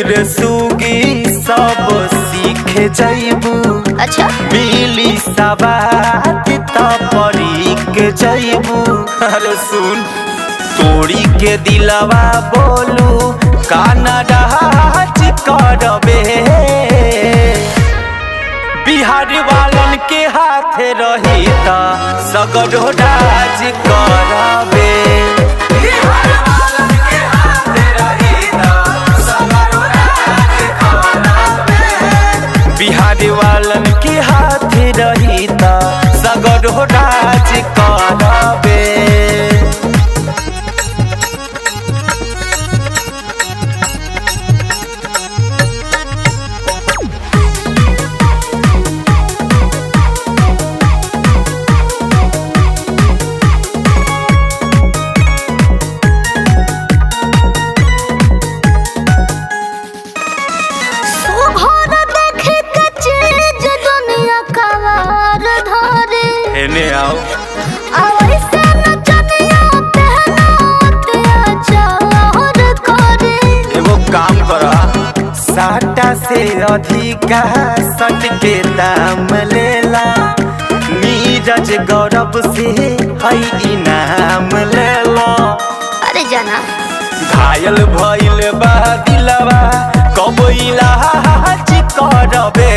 रे सुगी सब सीखे जाइबू। अच्छा मिली सवात परी के जाइबू। अरे सुन तोड़ी के दिलवा बोलू काना राज करबे। बिहार वालन के हाथ रही त सगरो राज करबे। बिहार वालन के हाथ रही त सगरो राज करबे। बिहार वालन के हाथ रही त सगरो राज करबे। साटा से अधिका सट के दाम लेला। नीरज गौरव से हई इनाम लेला। अरे जाना घायल भइल बा दिलवा कब इलाज करबे।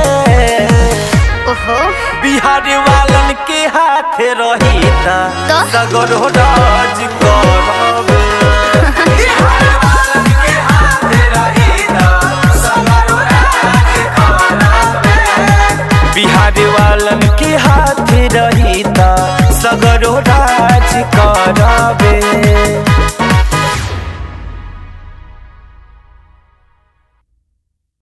ओहो बिहार वालन के हाथ रही त सगरो राज करबे। बिहार वालन के हाथ रही त सगरो राज करबे। बिहार वालन के हाथ रही त सगरो राज करबे।